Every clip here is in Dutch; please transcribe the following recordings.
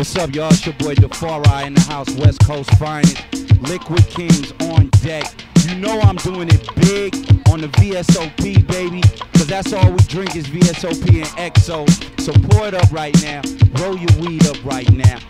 what's up, y'all? It's your boy Defari in the house, West Coast finest. Liquid Kings on deck. You know I'm doing it big on the VSOP, baby, cause that's all we drink is VSOP and XO. So pour it up right now, roll your weed up right now.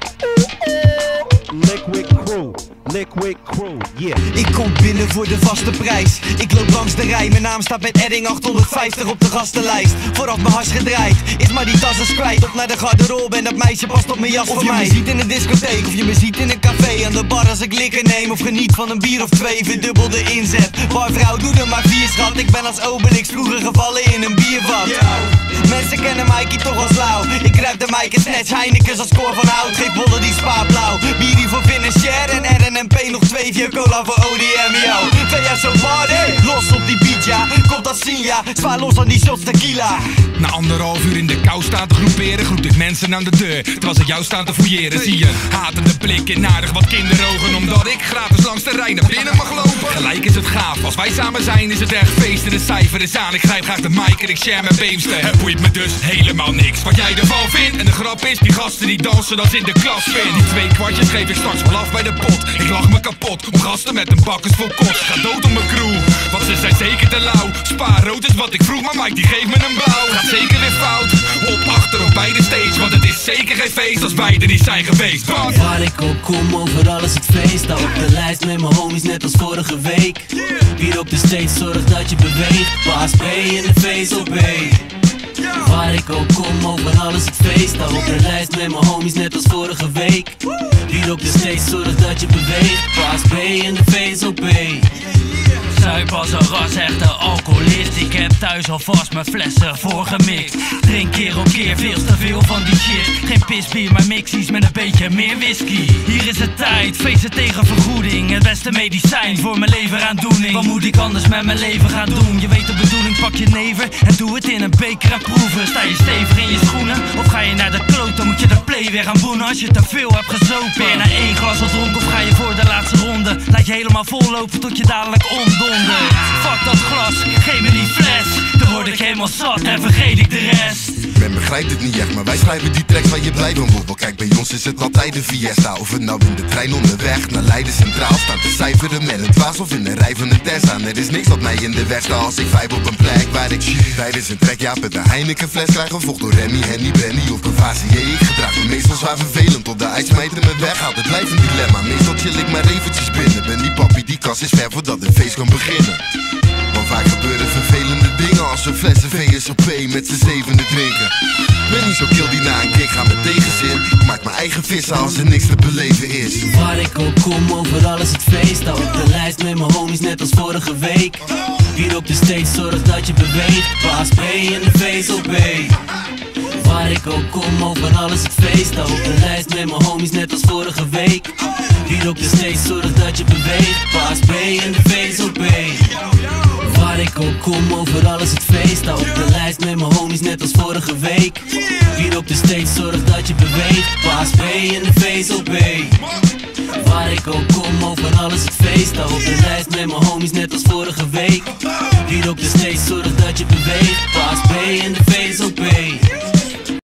Liquid Crew, yeah. Ik kom binnen voor de vaste prijs. Ik loop langs de rij, mijn naam staat met Edding 850 op de gastenlijst. Vooraf mijn hars gedraaid, is maar die tas is kwijt. Op naar de garderobe en dat meisje past op mijn jas voor mij. Of je me ziet in een discotheek, of je me ziet in een café. Aan de bar als ik likker neem, of geniet van een bier of twee. Verdubbel de inzet, barvrouw doe er maar 4 schat. Ik ben als Obelix vroeger gevallen in een biervat. Mensen kennen Mikey toch als lauw. Ik ruik de Mike en snatch Heinekens als koor van hout. Geef bollen die spaarblauw, bier voor Finisher en RNMP nog 2 via cola voor ODM, yo. VS zo party, los op die beat, ja. Komt dat zien, ja. Zwaar los aan die shots tequila. Na 1,5 uur in de kou staan te groeperen, groet ik mensen aan de deur, terwijl ze jou staan te fouilleren. Zie je hatende blikken, aardig wat kinderogen, omdat ik gratis langs de rij naar binnen mag lopen. Gelijk is het gaaf, als wij samen zijn is het echt feest en de cijfer is aan. Ik grijp graag de mic en ik share mijn beemster. Het boeit me dus helemaal niks wat jij ervan vindt. En de grap is, die gasten die dansen als in de klas vind. Die 2 kwartjes geef ik straks wel af bij de pot. Ik lach me kapot om gasten met een bakkers vol kost. Ga dood om mijn crew, want ze zijn zeker te lauw. Spaarrood is wat ik vroeg, maar Mike die geeft me een blauw. Gaat zeker weer fout, op achter of bij de stage, want het is zeker geen feest als wij er niet zijn geweest. Waar ik ook kom, overal is het feest. Sta op de lijst met mijn homies net als vorige week. Hier op de stage, zorg dat je beweegt. Paas B in de VSOP. Waar ik ook kom, overal is het feest. Sta op de lijst met mijn homies net als vorige week. Hier op de stage, zorg dat je beweegt. Paas B in de VSOP. Zuip als een ras, echte alcoholist. Ik heb thuis alvast mijn flessen voorgemixt. Drink keer op keer veel te veel van die shit. Geen pisbier, maar mixies met een beetje meer whisky. Hier is het tijd, feesten tegen vergoeding. Het beste medicijn voor mijn leveraandoening. Wat moet ik anders met mijn leven gaan doen? Je weet de bedoeling, pak je never en doe het in een beker en proeven. Sta je stevig in je schoenen of ga je naar de kloot? Dan moet je de play weer gaan boenen als je te veel hebt gezopen. Ben je na 1 glas al dronken of ga je voor de laatste ronde? Laat je helemaal vollopen tot je dadelijk omdondert. Fuck dat glas, geef me die fles. Dan word ik helemaal zat en vergeet ik de rest. Men begrijpt het niet echt, maar wij schrijven die tracks waar je blij van wordt. Kijk, bij ons is het altijd een fiesta. Of het nou in de trein onderweg naar Leiden Centraal staan te cijferen met een dwaas of in de rij van een Tesla. Er is niks wat mij in de weg staat als ik vibe op een plek waar ik tijdens een track met een Heineken fles krijg gevolgd door Remy, Henny, Brandy of Cavassier. Ik gedraag me meestal zwaar vervelend tot de ijsmijter me weghaalt. Het blijft een dilemma, meestal chill ik maar eventjes binnen. Ben die papi, die kast is ver voordat een feest kan beginnen. Want vaak gebeuren vervelende dingen als we flessen VSOP met z'n 7 drinken. Ben niet zo kill die na een kick ga met tegenzin. Ik maak mijn eigen vissen als er niks te beleven is. Waar ik ook kom, overal is het feest. Sta op de lijst met mijn homies net als vorige week. Hier op de stage, zorg dat je beweegt. Paas B in de VSOP. Waar ik ook kom, overal is het feest. Sta op de lijst met mijn homies net als vorige week. Hier op de stage, zorg dat je beweegt. Paas B in de VSOP. Waar ik ook kom, overal is het feest. Sta op de lijst met mijn homies net als vorige week. Hier op de stage, zorg dat je beweegt. Paas B in de VSOP. Waar ik ook kom, overal is het feest. Sta op de lijst met mijn homies net als vorige week. Hier op de stage, zorg dat je beweegt. Paas B in de VSOP.